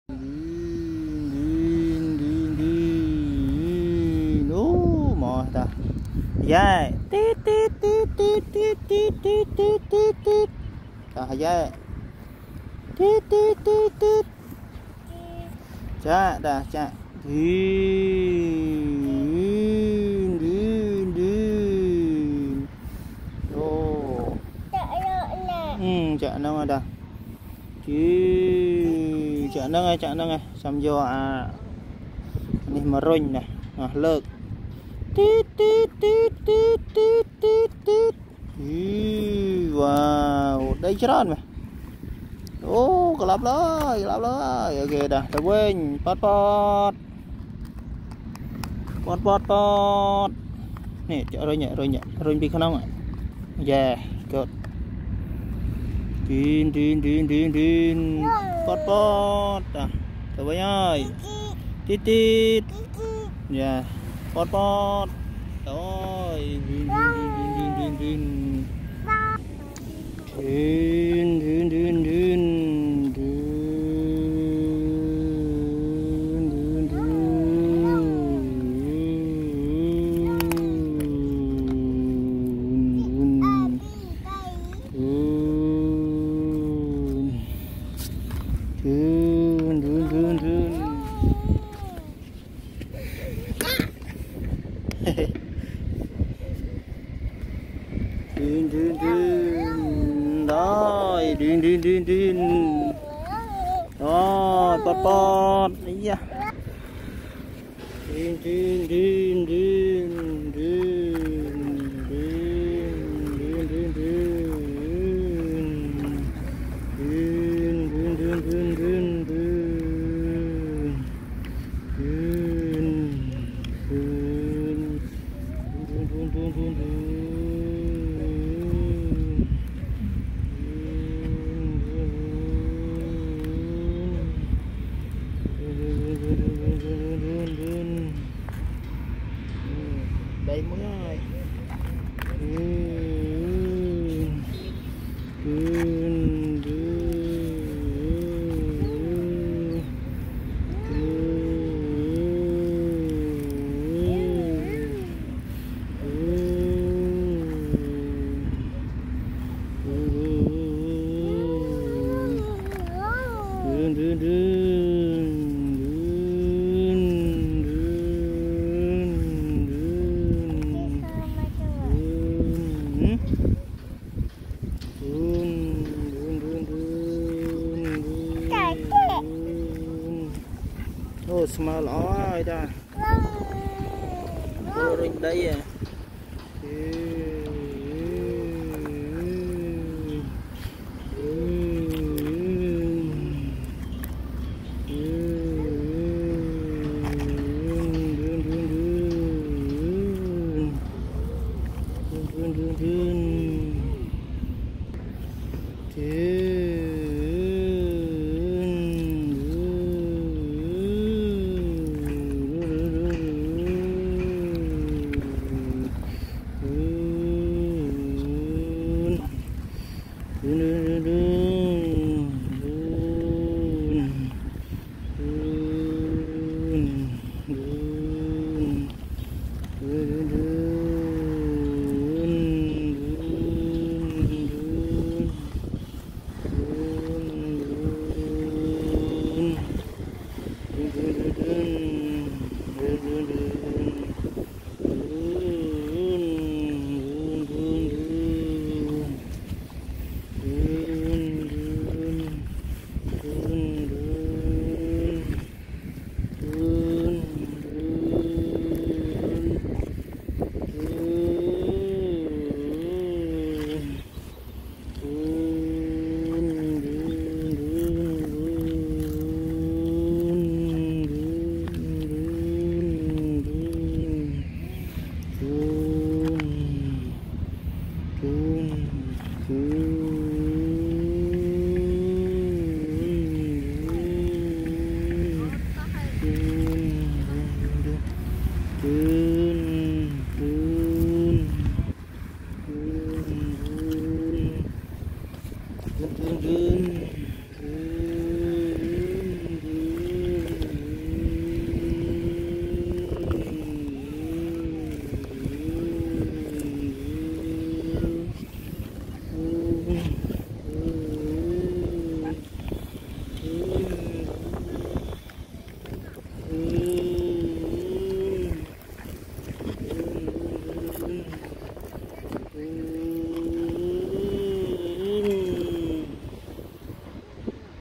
Mò ta. Dạ. Tít tít tít tít tít tít tít tít tít tít. Ta dạ. Tít tít tít tít. Cha ta cha. Chợ nâng rồi đó chứ chợ nâng này xong vô này mà rung này lợt tít tít tít tít tít tít tít. Wow đây chết mà có lắp rồi ok đã tao quên pot nè chợ rồi nhẹ bị khăn không ạ. Yeah good. Tin pot à tao với ơi tít dạ pot rồi rồi điên rồi pot ấy da điên đây mới ơi smell ơi ta vô đây à Ừ.